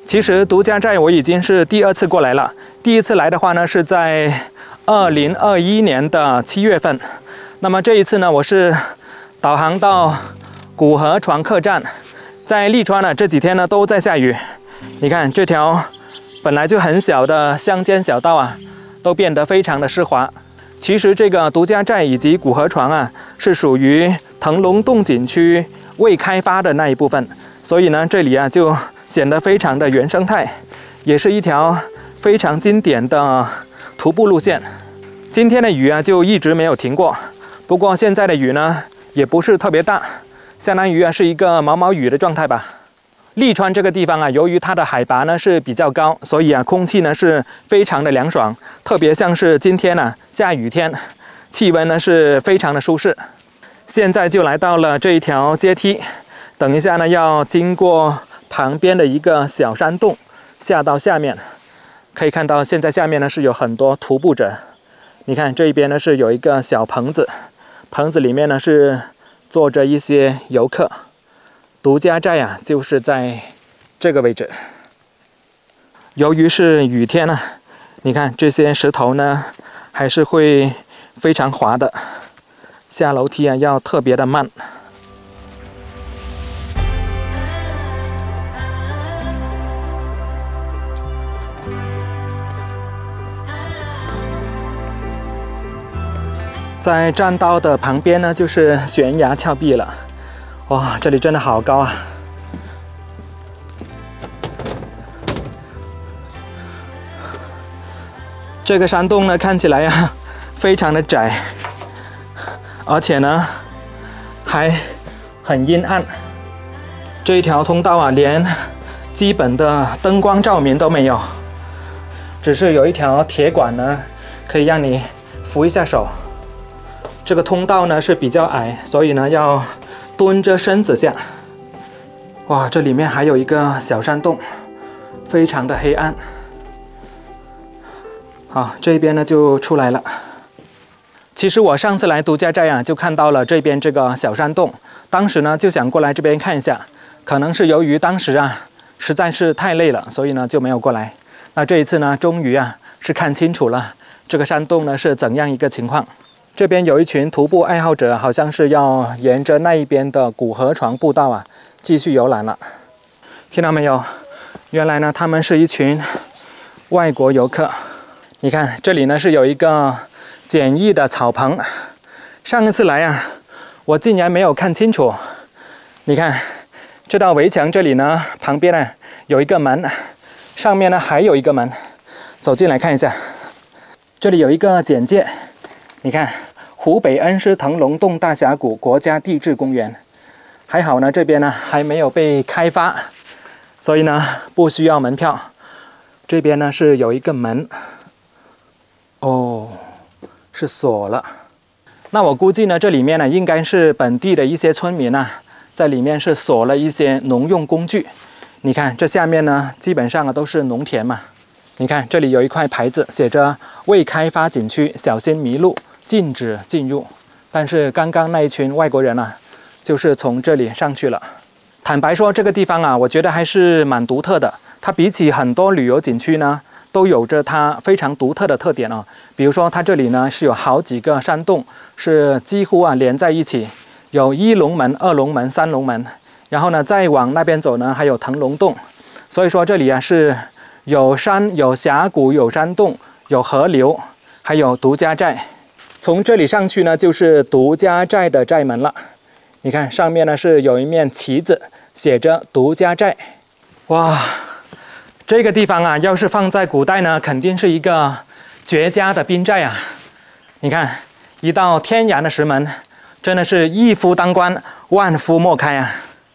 其实独家寨我已经是第2次过来了，第1次来的话呢是在2021年的7月份。那么这一次呢，我是导航到古河船客站，在利川呢这几天呢都在下雨。你看这条本来就很小的乡间小道啊，都变得非常的湿滑。其实这个独家寨以及古河船啊，是属于腾龙洞景区未开发的那一部分，所以呢这里啊就显得非常的原生态，也是一条非常经典的徒步路线。今天的雨啊就一直没有停过，不过现在的雨呢也不是特别大，相当于啊是一个毛毛雨的状态吧。利川这个地方啊，由于它的海拔呢是比较高，所以啊空气呢是非常的凉爽，特别像是今天呢下雨天，气温呢是非常的舒适。现在就来到了这一条阶梯，等一下呢要经过旁边的一个小山洞，下到下面，可以看到现在下面呢是有很多徒步者。你看这一边呢是有一个小棚子，棚子里面呢是坐着一些游客。独家寨啊就是在这个位置。由于是雨天呢，你看这些石头呢还是会非常滑的，下楼梯啊要特别的慢。在栈道的旁边呢就是悬崖峭壁了。哇，这里真的好高啊！这个山洞呢，看起来呀，非常的窄，而且呢，还很阴暗。这一条通道啊，连基本的灯光照明都没有，只是有一条铁管呢，可以让你扶一下手。这个通道呢是比较矮，所以呢要蹲着身子下。哇，这里面还有一个小山洞，非常的黑暗。好，这边呢就出来了。其实我上次来独家寨啊，就看到了这边这个小山洞，当时呢就想过来这边看一下，可能是由于当时啊实在是太累了，所以呢就没有过来。那这一次呢，终于啊是看清楚了这个山洞呢是怎样一个情况。这边有一群徒步爱好者，好像是要沿着那一边的古河船步道啊继续游览了。听到没有？原来呢他们是一群外国游客。你看这里呢是有一个简易的草棚，上一次来啊我竟然没有看清楚。你看这道围墙这里呢旁边呢有一个门，上面呢还有一个门，走进来看一下。这里有一个简介，你看湖北恩施腾龙洞大峡谷国家地质公园。还好呢这边呢还没有被开发，所以呢不需要门票。这边呢是有一个门，哦，是锁了。那我估计呢这里面呢应该是本地的一些村民啊，在里面是锁了一些农用工具。你看这下面呢基本上啊都是农田嘛。你看这里有一块牌子写着未开发景区，小心迷路，禁止进入。但是刚刚那一群外国人啊就是从这里上去了。坦白说这个地方啊我觉得还是蛮独特的，它比起很多旅游景区呢都有着它非常独特的特点哦。比如说它这里呢是有好几个山洞，是几乎啊连在一起，有一龙门、二龙门、三龙门，然后呢再往那边走呢还有腾龙洞。所以说这里啊是有山、有峡谷、有山洞、有河流，还有独家寨。从这里上去呢就是独家寨的寨门了。你看上面呢是有一面旗子，写着独家寨。哇，这个地方啊要是放在古代呢肯定是一个绝佳的兵寨啊。你看一道天然的石门，真的是一夫当关，万夫莫开啊。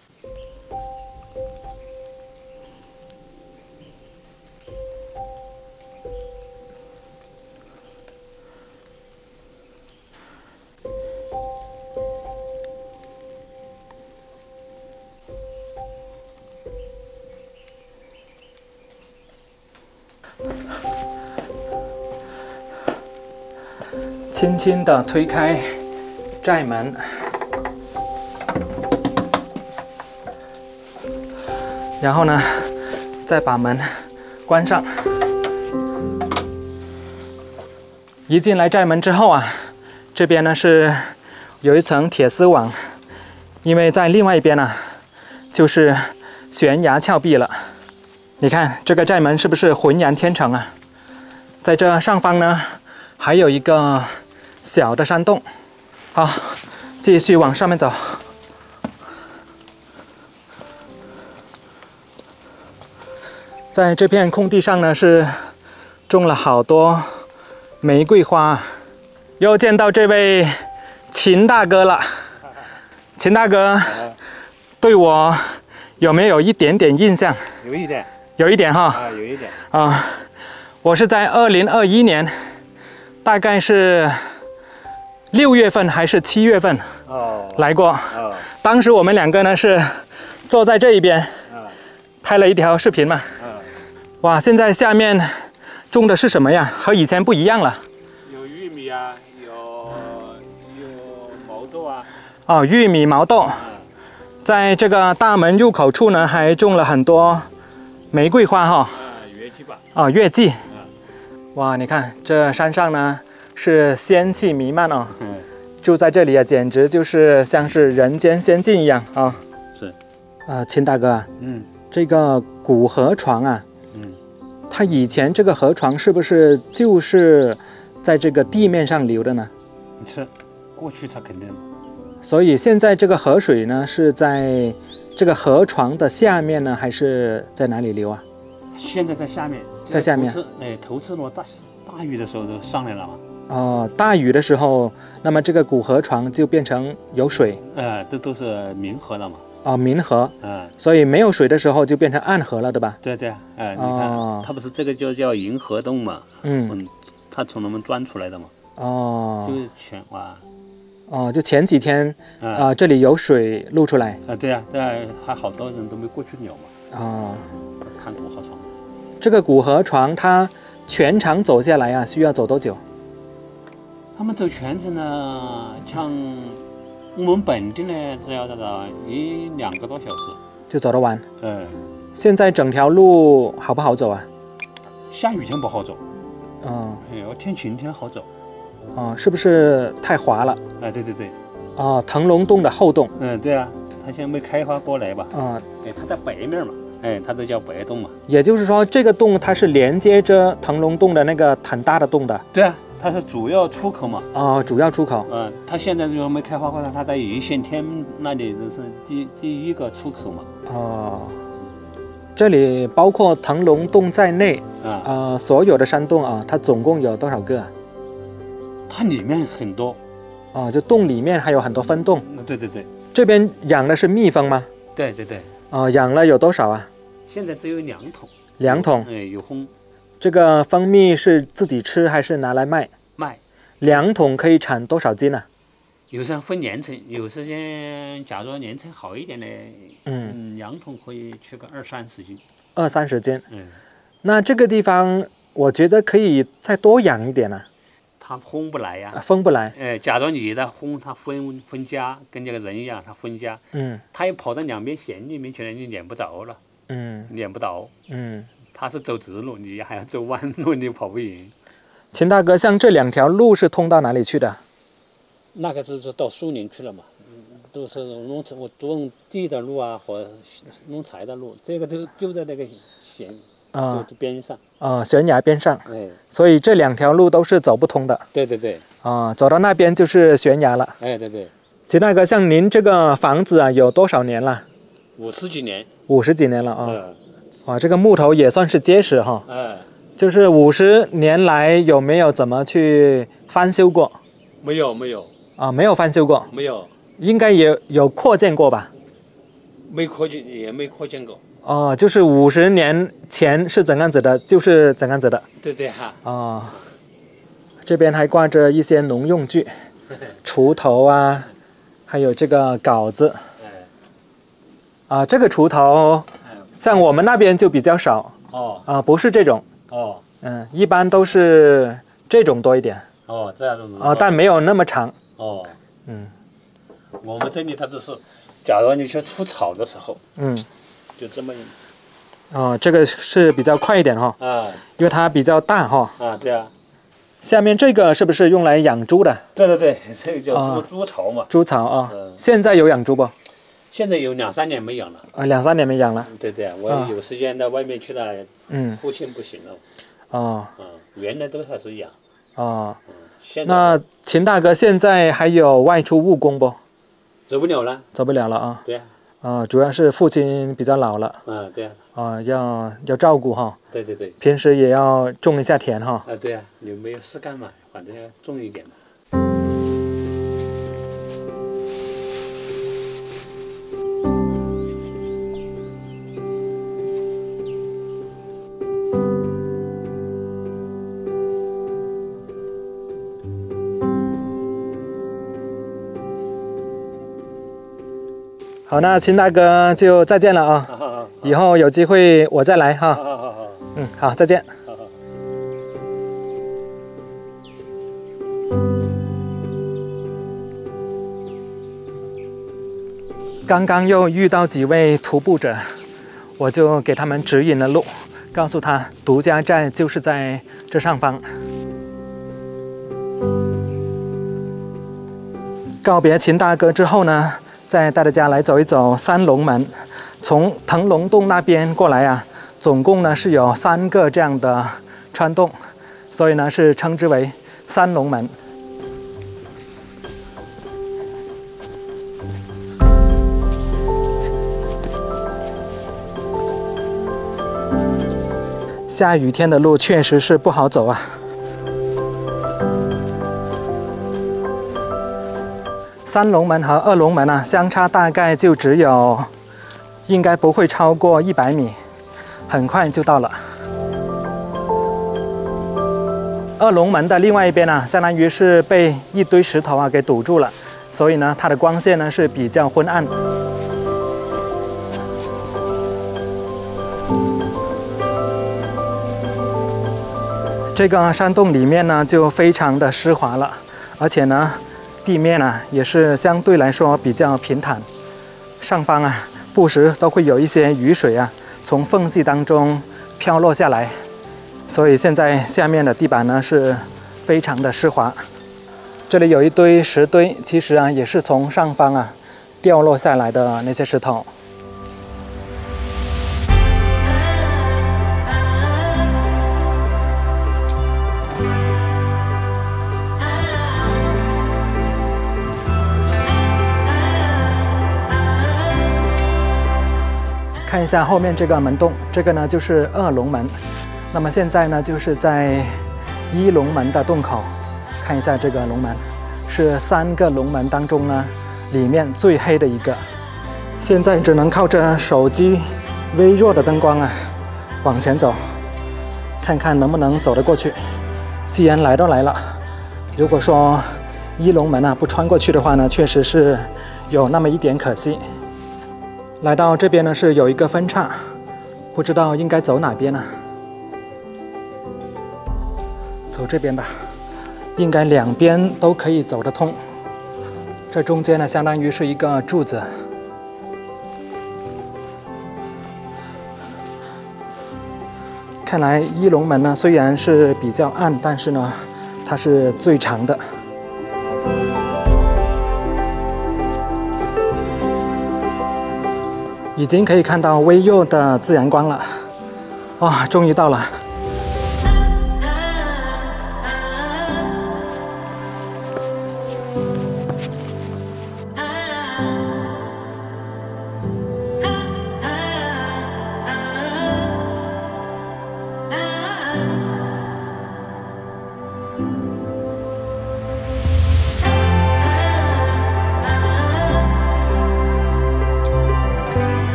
轻轻地推开寨门，然后呢， 再把门关上。一进来寨门之后啊，这边呢是有一层铁丝网，因为在另外一边呢就是悬崖峭壁了。你看这个寨门是不是浑然天成啊？在这上方呢还有一个小的山洞。好，继续往上面走。在这片空地上呢是种了好多玫瑰花。又见到这位秦大哥了。秦大哥对我有没有一点点印象？ 有一点， 有一点哈。 啊，有一点啊，我是在2021年，大概是6月份还是7月份来过。当时我们两个呢是坐在这一边，拍了一条视频嘛。哇，现在下面种的是什么呀？和以前不一样了。 有玉米啊，有毛豆啊。 哦，玉米、毛豆。在这个大门入口处呢，还种了很多玫瑰花哈。 月季吧。 哦，月季。哇，你看这山上呢是仙气弥漫哦。住在这里啊，简直就是像是人间仙境一样啊。 是。 秦大哥。这个古河床啊。它以前这个河床是不是就是在这个地面上流的呢？ 是，过去它肯定。 所以现在这个河水呢是在这个河床的下面呢，还是在哪里流啊？ 现在在下面， 在下面。 头次落大雨的时候都上来了嘛。 哦，大雨的时候，那么这个古河床就变成有水。 都是明河了嘛。 哦，明河。所以没有水的时候就变成暗河了，对吧？ 对。你看，它不是这个就叫银河洞嘛？它从那么钻出来的嘛。就是全哇。 就前几天这里有水露出来。 对啊，还好多人都没过去鸟嘛。看古河床。 这个古河床它全长走下来啊，需要走多久？ 他们走全程呢，像我们本地呢，只要1-2个多小时就走得完。现在整条路好不好走啊？ 下雨天不好走。要天晴天好走。 是不是太滑了？ 对。 腾龙洞的后洞。 对啊，它现在没开发过来吧？它在北面嘛。它都叫北洞嘛。也就是说，这个洞它是连接着腾龙洞的那个很大的洞的。 对啊，它是主要出口嘛。 主要出口。 它现在就没开发过来，它在云线天那里就是第一个出口嘛。 这里包括腾龙洞在内，所有的山洞啊，它总共有多少个啊？ 它里面很多。 就洞里面还有很多分洞。 对。 这边养的是蜜蜂吗？ 对。 养了有多少啊？ 现在只有2桶。 2桶。 有烘。 这个蜂蜜是自己吃还是拿来卖？2桶可以产多少斤呢？ 有时候分年成，有时间假如年成好一点的，2桶可以取个20-30斤。 20-30斤。那这个地方我觉得可以再多养一点呢。 它分不来呀。 分不来。 假如你在烘，它分家，跟这个人一样，它分家。它又跑到两边弦里面去了，你撵不着了。撵不到。它是走直路，你还要走弯路，你跑不赢。 秦大哥，像这2条路是通到哪里去的？ 那个就是到苏宁去了嘛，都是我种地的路啊，和弄柴的路，这个就在那个弦就边上。 悬崖边上。所以这2条路都是走不通的。 对。 走到那边就是悬崖了。 对。 秦大哥，像您这个房子啊，有多少年了 ？50几年。 50几年了啊。哇，这个木头也算是结实哈。就是50年来有没有怎么去翻修过？ 没有。 没有翻修过。 没有。 应该也有扩建过吧？ 没扩建，也没扩建过。 就是50年前是怎样子的，就是怎样子的。 对哈。 这边还挂着一些农用具，锄头啊，还有这个镐子。这个锄头，像我们那边就比较少。不是这种。一般都是这种多一点。 这样子。 但没有那么长。 我们这里它就是，假如你去除草的时候，就这么哦，这个是比较快一点哈。啊。因为它比较大哈。 啊，对啊。 下面这个是不是用来养猪的？ 对，这个叫猪槽嘛。 猪槽啊。现在有养猪不？ 现在有2、3年没养了。 2、3年没养了。 对，我有时间到外面去了。父亲不行了。哦。原来都还是养。哦。 那秦大哥现在还有外出务工不？ 走不了了。走不了了啊。 对啊。 主要是父亲比较老了。 对啊。 要照顾哈。对。平时也要种一下田哈。 对啊，你没有事干嘛，反正要种一点嘛。 好，那秦大哥就再见了啊！以后有机会我再来哈。好。好，再见。刚刚又遇到几位徒步者，我就给他们指引了路，告诉他独家寨就是在这上方。告别秦大哥之后呢，再带大家来走一走三龙门。从腾龙洞那边过来啊，总共呢是有3个这样的穿洞，所以呢是称之为三龙门。下雨天的路确实是不好走啊。三龙门和2龙门啊，相差大概就只有，应该不会超过100米，很快就到了。2龙门的另外一边呢，相当于是被一堆石头啊给堵住了，所以呢，它的光线呢是比较昏暗。这个山洞里面呢，就非常的湿滑了，而且呢，地面啊也是相对来说比较平坦，上方啊不时都会有一些雨水啊从缝隙当中飘落下来，所以现在下面的地板呢是非常的湿滑。这里有一堆石堆，其实啊也是从上方啊掉落下来的那些石头。看一下后面这个门洞，这个呢就是2龙门。那么现在呢就是在1龙门的洞口，看一下这个龙门，是3个龙门当中呢里面最黑的一个。现在只能靠着手机微弱的灯光啊往前走，看看能不能走得过去。既然来都来了，如果说1龙门啊不穿过去的话呢，确实是有那么一点可惜。来到这边呢是有一个分岔，不知道应该走哪边呢？走这边吧，应该2边都可以走得通。这中间呢相当于是一个柱子。看来1龙门呢虽然是比较暗，但是呢它是最长的。已经可以看到微弱的自然光了，哇，终于到了。